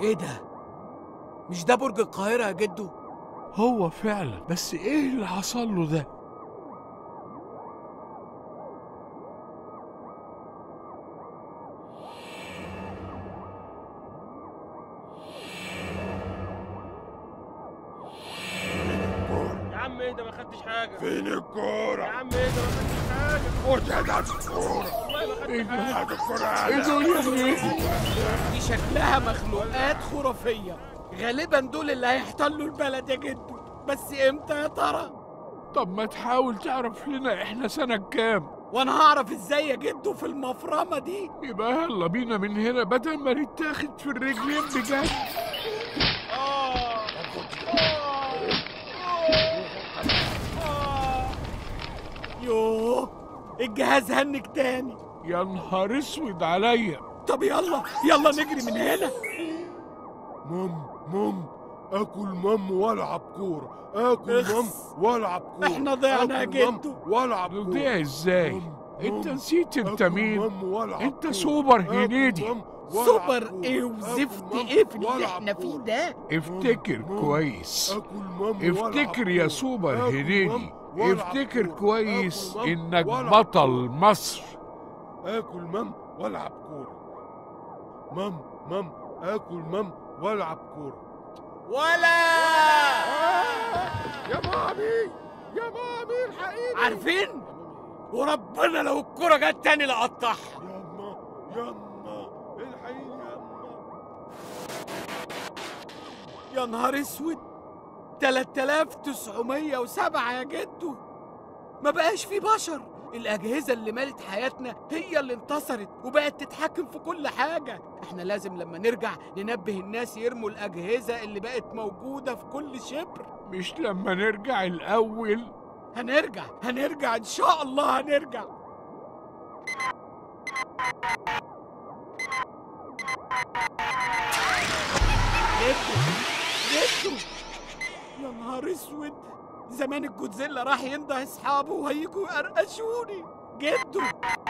ايه ده؟ مش ده برج القاهرة يا جدو؟ هو فعلا، بس ايه اللي حصل له ده؟ يا عم ايه ده؟ ما خدتش حاجة. فين الكورة؟ يا عم ايه ده؟ ما خدتش حاجة. خد هات الكورة. والله ما ايه خدتش ده؟ حاجة. هات الكورة. ايه دول يا ابني؟ دي شكلها مخلوقات خرافية، غالبا دول اللي هيحتلوا البلد يا جدو، بس امتى يا ترى؟ طب ما تحاول تعرف لنا احنا سنة كام؟ وانا هعرف ازاي يا جدو في المفرمة دي؟ يبقى يلا بينا من هنا بدل ما نتاخد في الرجلين بجد. يوه، الجهاز هنك تاني. يا نهار اسود عليا. طب يلا نجري من هنا. مام اكل مام والعب كورة. اكل مام والعب كورة. احنا ضيعنا يا آكل مام جدو. والعب كورة. نضيع ازاي؟ انت نسيت انت آكل مين؟ مام والعب انت كورة. سوبر آكل هنيدي. مام والعب سوبر كورة. ايه آكل وزفت مام ايه في اللي والعب احنا فيه كورة. ده؟ افتكر مام. كويس. آكل مام افتكر يا والعب سوبر كورة. آكل هنيدي. مام والعب افتكر كورة. كويس آكل مام انك والعب بطل كورة. مصر. اكل مام والعب كورة. مام اكل مام والعب كورة. ولا يا مامي الحقيني. عارفين؟ وربنا لو الكرة جت تاني لقطعها. يما الحقيني يما. يا نهار اسود، 3907 يا جدو. ما بقاش في بشر، الأجهزة اللي مالت حياتنا هي اللي انتصرت وبقت تتحكم في كل حاجة. احنا لازم لما نرجع ننبه الناس يرموا الأجهزة اللي بقت موجودة في كل شبر. مش لما نرجع الأول؟ هنرجع إن شاء الله هنرجع. جدو يا نهار اسود، زمان الجودزيلا راح ينده اصحابه وهيجوا يقرقشوني. جدو